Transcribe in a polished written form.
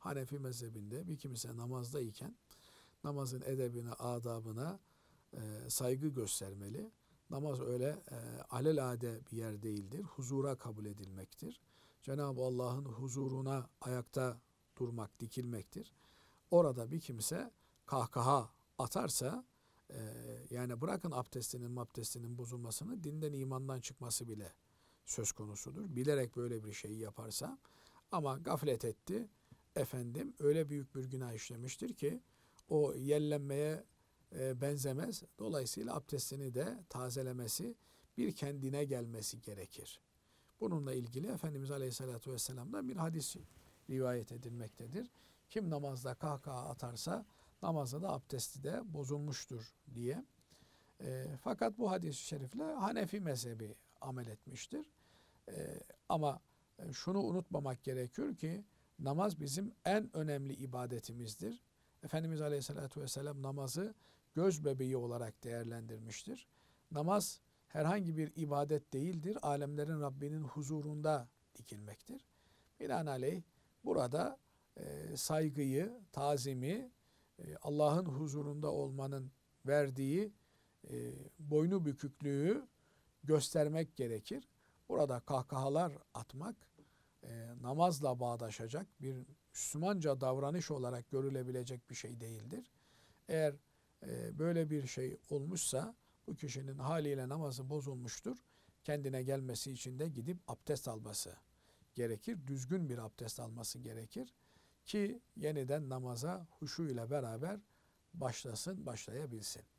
Hanefi mezhebinde bir kimse namazdayken namazın edebine, adabına saygı göstermeli. Namaz öyle alelade bir yer değildir. Huzura kabul edilmektir. Cenab-ı Allah'ın huzuruna ayakta durmak, dikilmektir. Orada bir kimse kahkaha atarsa, yani bırakın abdestinin bozulmasını, dinden imandan çıkması bile söz konusudur. Bilerek böyle bir şeyi yaparsa, ama gaflet etti, efendim öyle büyük bir günah işlemiştir ki o yellenmeye benzemez. Dolayısıyla abdestini de tazelemesi, bir kendine gelmesi gerekir. Bununla ilgili Efendimiz Aleyhisselatü Vesselam'dan bir hadis rivayet edilmektedir. Kim namazda kahkaha atarsa namazda da abdesti de bozulmuştur diye. Fakat bu hadis-i şerifle Hanefi mezhebi amel etmiştir. Ama şunu unutmamak gerekiyor ki namaz bizim en önemli ibadetimizdir. Efendimiz Aleyhisselatü Vesselam namazı göz bebeği olarak değerlendirmiştir. Namaz herhangi bir ibadet değildir. Alemlerin Rabbinin huzurunda dikilmektir. Binaenaleyh burada saygıyı, tazimi, Allah'ın huzurunda olmanın verdiği boynu büküklüğü göstermek gerekir. Burada kahkahalar atmak namazla bağdaşacak bir Müslümanca davranış olarak görülebilecek bir şey değildir. Eğer böyle bir şey olmuşsa bu kişinin haliyle namazı bozulmuştur. Kendine gelmesi için de gidip abdest alması gerekir. Düzgün bir abdest alması gerekir ki yeniden namaza huşu ile beraber başlayabilsin.